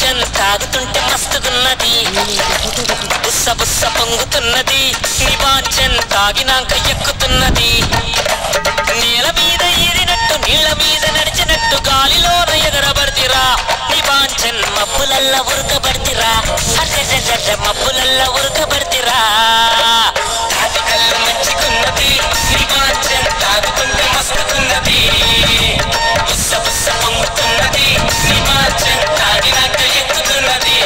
నిబాంచన్ తాగుతుంటే మస్తుగున్నది బుస్స బుస్స పొంగుతున్నది నిబాంచన్ తాగినాక ఎక్కుతున్నది నేల మీద ఏరినట్టు నీళ్ళ మీద నడిచినట్టు గాలిలోన ఎగరబడితిరా నిబాంచన్ మబ్బులల్ల ఉరకబడితిరా మబ్బులల్ల ఉరకబడితిరా తాగి కళ్ళు మంచిగున్నది నిబాంచన్ తాగుతుంటే మస్తుగున్నది బుస్స బుస్స పొంగుతున్నది నిబాంచన్ తాగినాక ఎక్కుతున్నది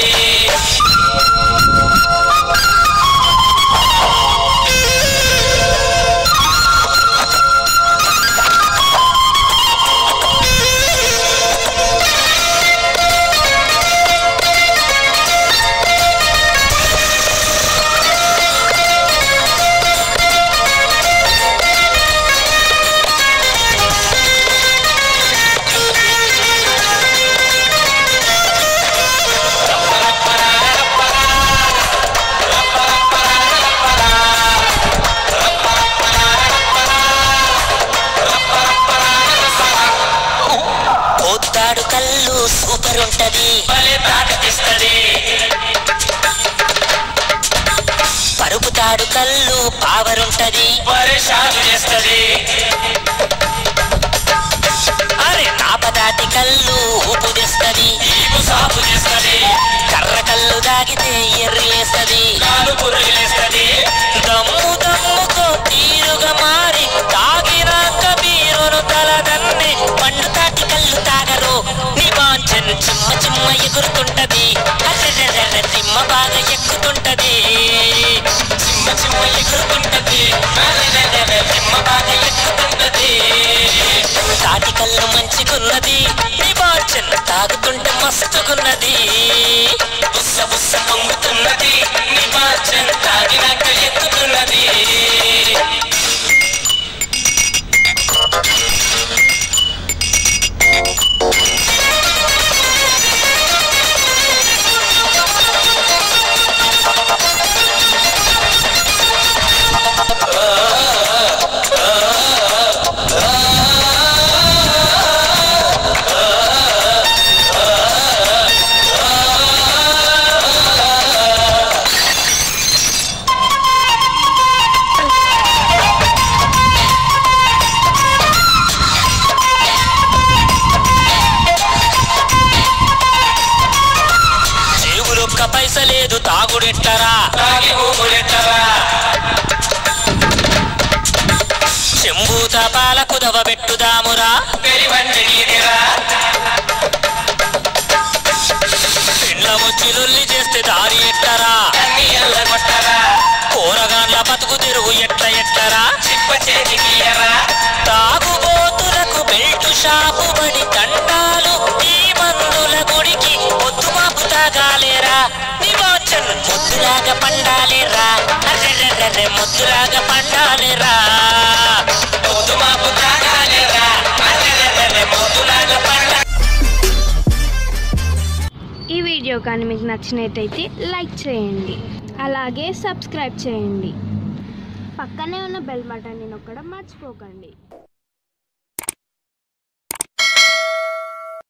కళ్ళు సూపర్ ఉంటది పరుపుతాడు కళ్ళు పవర్ ఉంటది అరే నాపదాటి కళ్ళు ఊపు తెస్తది కర్ర కళ్ళు దాగితే ఎర్రిలేస్తది దమ్ము దమ్ముతో తీరుగా మారి తాగినాక బీరును తలదన్ని పండు తాటి కళ్ళు తాగరు నిబాంచన్ చిమ్మ చిమ్మ ఎగురుతుంటది చిమ్మ బాగా ఎక్కుతుంటది చిమ్మ చిమ్మ ఎగురుతుంటది చిమ్మ బాగా ఎక్కుతుంటది తాటి కళ్ళు మంచిగున్నది నిబాంచన్ తాగుతుంటే మస్తుగున్నది బుస్స బుస్స పొంగుతున్నది నిబాంచన్ తాగినాక ఎక్కుతున్నది పైసలేదు తాగుడెట్టరా చెంబూత పాల కుదవ పెట్టుదామురా ఇండ్ల వచ్చి లొల్లి చేస్తే దారి ఎట్టరా కూరగాండ్ల బతుకు తెరువు ఎట్లరా తాగుబోతులకు బెల్టు షాపు బడి దండాలు ఈ మందుల గుడికి పొద్దు మాపు తాగాలేరా నిబాంచన్ ముద్దులాగా పండాలేరా ముద్దులాగా పండాలేరా పొద్దు మాపు తాగాలేరా ముద్దులాగా పండా. ఈ వీడియో కానీ మీకు నచ్చినట్టయితే లైక్ చేయండి, అలాగే సబ్స్క్రైబ్ చేయండి, పక్కనే ఉన్న బెల్ బటన్ని నొక్కడం మర్చిపోకండి.